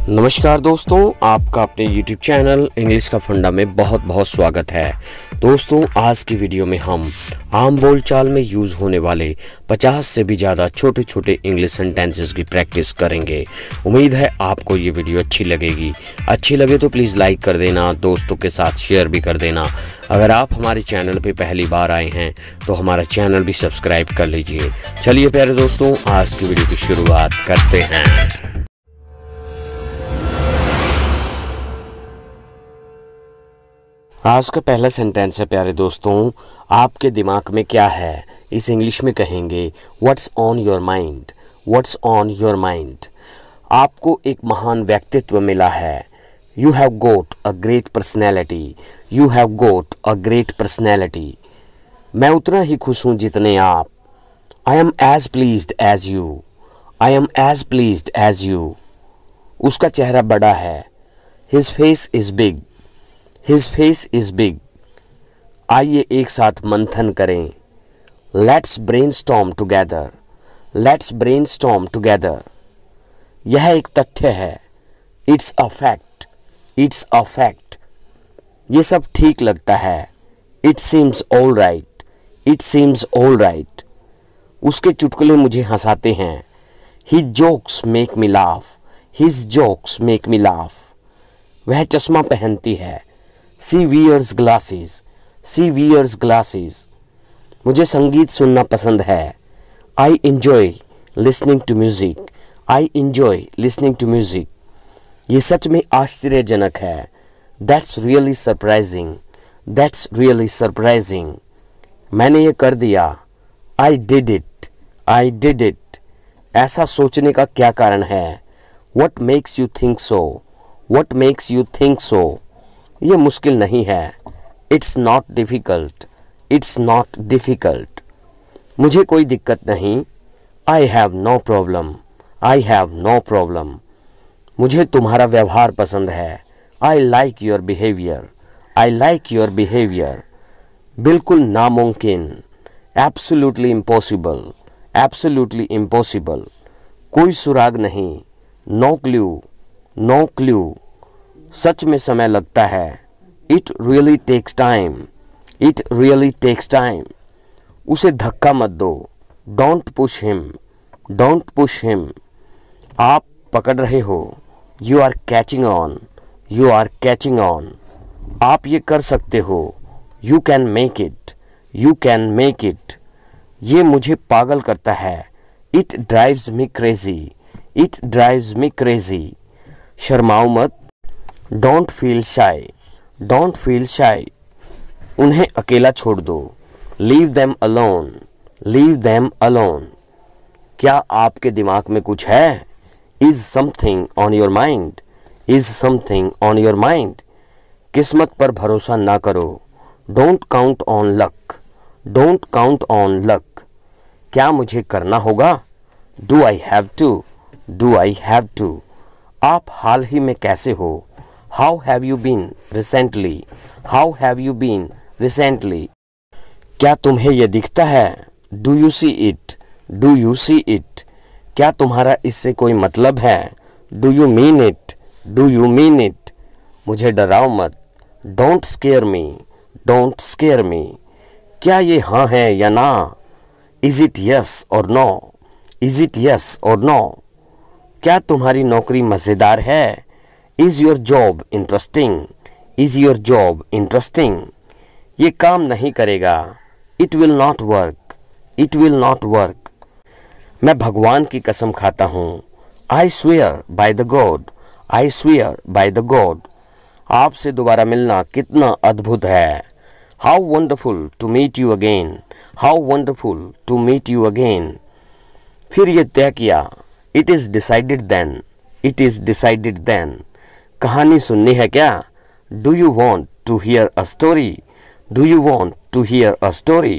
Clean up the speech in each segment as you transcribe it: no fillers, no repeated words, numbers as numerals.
नमस्कार दोस्तों, आपका अपने YouTube चैनल इंग्लिश का फंडा में बहुत बहुत स्वागत है। दोस्तों, आज की वीडियो में हम आम बोलचाल में यूज़ होने वाले 50 से भी ज़्यादा छोटे छोटे इंग्लिश सेंटेंसेस की प्रैक्टिस करेंगे। उम्मीद है आपको ये वीडियो अच्छी लगेगी। अच्छी लगे तो प्लीज़ लाइक कर देना, दोस्तों के साथ शेयर भी कर देना। अगर आप हमारे चैनल पर पहली बार आए हैं तो हमारा चैनल भी सब्सक्राइब कर लीजिए। चलिए प्यारे दोस्तों, आज की वीडियो की शुरुआत करते हैं। आज का पहला सेंटेंस है प्यारे दोस्तों, आपके दिमाग में क्या है, इस इंग्लिश में कहेंगे what's on your mind. What's on your mind. आपको एक महान व्यक्तित्व मिला है। You have got a great personality. You have got a great personality. मैं उतना ही खुश हूँ जितने आप। I am as pleased as you. I am as pleased as you. उसका चेहरा बड़ा है। His face is big. His face is big. आइए एक साथ मंथन करें। Let's brainstorm together. Let's brainstorm together. यह एक तथ्य है। It's a fact. It's a fact. ये सब ठीक लगता है। It seems all right. It seems all right. उसके चुटकुले मुझे हंसाते हैं। His jokes make me laugh. His jokes make me laugh. वह चश्मा पहनती है। She wears glasses. She wears glasses. मुझे संगीत सुनना पसंद है। I enjoy listening to music. I enjoy listening to music. ये सच में आश्चर्यजनक है। That's really surprising. That's really surprising. मैंने ये कर दिया। I did it. I did it. ऐसा सोचने का क्या कारण है? What makes you think so? What makes you think so? ये मुश्किल नहीं है। It's not difficult. It's not difficult. मुझे कोई दिक्कत नहीं। I have no problem. I have no problem. मुझे तुम्हारा व्यवहार पसंद है। I like your behavior. I like your behavior. बिल्कुल नामुमकिन। Absolutely impossible. Absolutely impossible. कोई सुराग नहीं। No clue. No clue. सच में समय लगता है। It really takes time. It really takes time. उसे धक्का मत दो। Don't push him. Don't push him. आप पकड़ रहे हो। You are catching on. You are catching on. आप ये कर सकते हो। You can make it. You can make it. ये मुझे पागल करता है। It drives me crazy. It drives me crazy. शर्माओ मत। Don't feel shy. Don't feel shy. उन्हें अकेला छोड़ दो। Leave them alone. Leave them alone. क्या आपके दिमाग में कुछ है? Is something on your mind? Is something on your mind? किस्मत पर भरोसा ना करो। Don't count on luck. Don't count on luck. क्या मुझे करना होगा? Do I have to? Do I have to? आप हाल ही में कैसे हो? How have you been recently? How have you been recently? क्या तुम्हें यह दिखता है? Do you see it? Do you see it? क्या तुम्हारा इससे कोई मतलब है? Do you mean it? Do you mean it? मुझे डराओ मत। Don't scare me. Don't scare me. क्या ये हाँ है या ना? Is it yes or no? Is it yes or no? क्या तुम्हारी नौकरी मज़ेदार है? Is your job interesting? Is your job interesting? ये काम नहीं करेगा। It will not work. It will not work. मैं भगवान की कसम खाता हूँ। I swear by the God. I swear by the God. आपसे दोबारा मिलना कितना अद्भुत है। How wonderful to meet you again. How wonderful to meet you again. फिर ये तय किया। It is decided then. It is decided then. कहानी सुननी है क्या? Do you want to hear a story? Do you want to hear a story?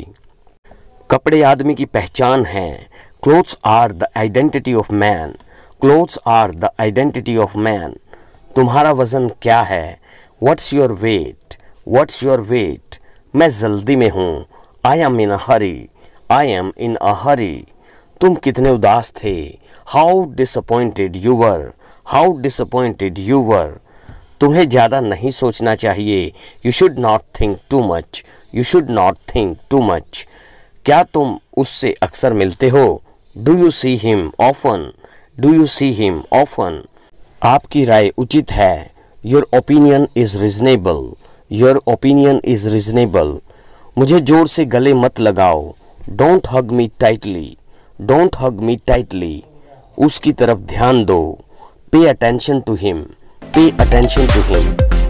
कपड़े आदमी की पहचान हैं। Clothes are the identity of man. Clothes are the identity of man. तुम्हारा वजन क्या है? What's your weight? What's your weight? मैं जल्दी में हूँ। I am in a hurry. I am in a hurry. तुम कितने उदास थे? How disappointed you were. How disappointed you were. तुम्हें ज़्यादा नहीं सोचना चाहिए। You should not think too much. You should not think too much. क्या तुम उससे अक्सर मिलते हो? Do you see him often. Do you see him often. आपकी राय उचित है। Your opinion is reasonable. Your opinion is reasonable. मुझे जोर से गले मत लगाओ। Don't hug me tightly. Don't hug me tightly. उसकी तरफ ध्यान दो। Pay attention to him. Pay attention to him.